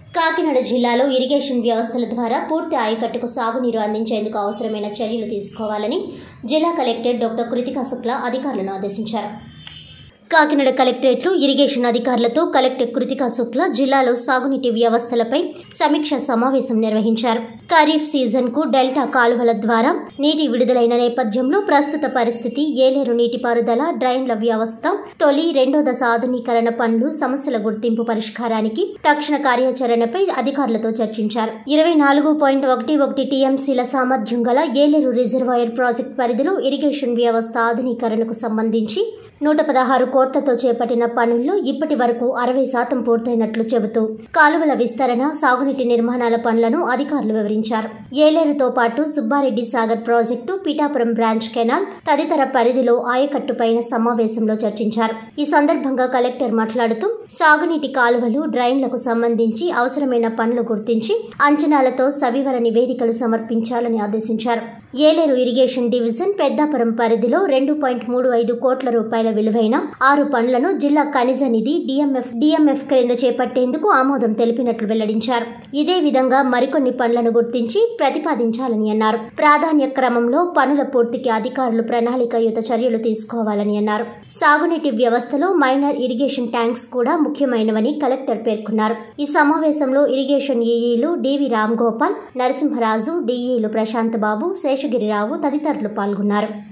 కాకినాడ జిల్లాలో ఇరిగేషన్ వ్యవస్థల ద్వారా పూర్తి ఆయకట్టుకు సాగునీరు అందించేందుకు అవసరమైన చర్యలు తీసుకోవాలని జిల్లా కలెక్టర్ డాక్టర్ కృతికా శుక్లా అధికారులను ఆదేశించారు. కాకినాడ కలెక్టరేట్లో ఇరిగేషన్ అధికారులతో కలెక్టర్ కృతికా శుక్లా జిల్లాలో సాగునీటి వ్యవస్థలపై సమీక్ష సమావేశం నిర్వహించారు. ఖరీఫ్ సీజన్కు డెల్టా కాలువల ద్వారా నీటి విడుదలైన నేపథ్యంలో ప్రస్తుత పరిస్థితి, ఏలేరు నీటిపారుదల, డ్రైన్ల వ్యవస్థ, తొలి, రెండో దశ ఆధునీకరణ పనులు, సమస్యల గుర్తింపు పరిష్కారానికి తక్షణ కార్యాచరణపై అధికారులతో చర్చించారు. 24.11 టీఎంసీల సామర్థ్యం గల ఏలేరు రిజర్వాయర్ ప్రాజెక్టు పరిధిలో ఇరిగేషన్ వ్యవస్థ ఆధునీకరణకు సంబంధించి 116 కోట్లతో చేపట్టిన పనుల్లో ఇప్పటి వరకు 60% పూర్తయినట్లు చెబుతూ కాలువల విస్తరణ, సాగునీటి నిర్మాణాల పనులను అధికారులు వివరించారు. ఏలేరుతో పాటు Subbareddy Sagar project, Pithapuram branch canal తదితర పరిధిలో ఆయకట్టుపైన సమావేశంలో చర్చించారు. ఈ సందర్భంగా కలెక్టర్ మాట్లాడుతూ సాగునీటి కాలువలు, డ్రైన్లకు సంబంధించి అవసరమైన పనులు గుర్తించి అంచనాలతో సవివర నివేదికలు సమర్పించాలని ఆదేశించారు. ఏలేరు ఇరిగేషన్ డివిజన్ పెద్దాపురం పరిధిలో 2.35 కోట్ల రూపాయల విలువైన 6 పనులను జిల్లా ఖనిజ నిధి డిఎంఎఫ్ క్రింద చేపట్టేందుకు ఆమోదం తెలిపినట్లు వెల్లడించారు. ఇదే విధంగా మరికొన్ని పనులను గుర్తించి ప్రతిపాదించాలని అన్నారు. ప్రాధాన్య క్రమంలో పనుల పూర్తికి అధికారులు ప్రణాళికాయుత చర్యలు తీసుకోవాలని అన్నారు. సాగునీటి వ్యవస్థలో మైనర్ ఇరిగేషన్ ట్యాంక్స్ కూడా ముఖ్యమైనవని కలెక్టర్ పేర్కొన్నారు. ఈ సమావేశంలో ఇరిగేషన్ ఈఈలు డివి రామ్ గోపాల్, నరసింహరాజు, డిఈలు ప్రశాంత్ బాబు, శేషగిరిరావు తదితరులు పాల్గొన్నారు.